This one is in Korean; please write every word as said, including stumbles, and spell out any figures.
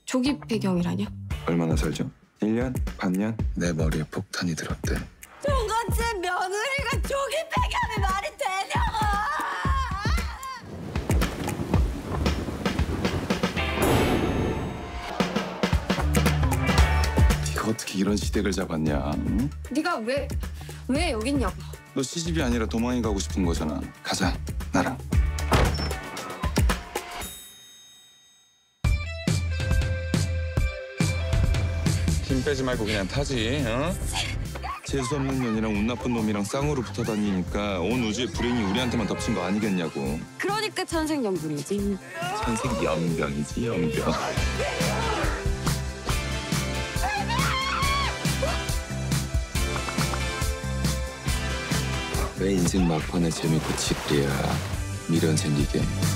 조기 배경이라뇨? 얼마나 살죠? 일 년? 반년? 내 머리에 폭탄이 들었대. 종갓집 며느리가 조기 배경이 말이 되냐고! 네가 어떻게 이런 시댁을 잡았냐? 응? 네가 왜, 왜 여기 있냐고. 너 시집이 아니라 도망이 가고 싶은 거잖아. 가자, 나랑. 힘 빼지 말고 그냥 타지, 어? 재수 없는 년이랑 운 나쁜 놈이랑 쌍으로 붙어 다니니까 온 우주의 불행이 우리한테만 덮친 거 아니겠냐고. 그러니까 천생연분이지. 천생 연병이지, 연병. 왜 인생 막판에 재밌고 지리야. 미련 생기게.